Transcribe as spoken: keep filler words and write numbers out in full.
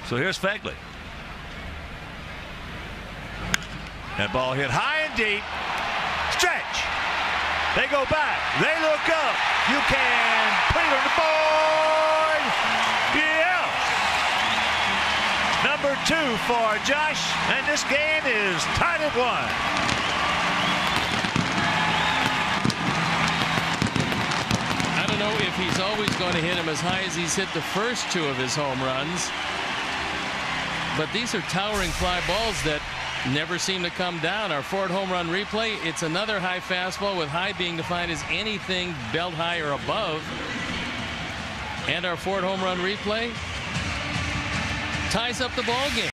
So here's Phegley. That ball hit high and deep. Stretch. They go back. They look up. You can put it on the board. Yeah. Number two for Josh. And this game is tied at one. I don't know if he's always going to hit him as high as he's hit the first two of his home runs. But these are towering fly balls that never seem to come down. Our Ford home run replay, it's another high fastball with high being defined as anything belt high or above. And our Ford home run replay ties up the ball game.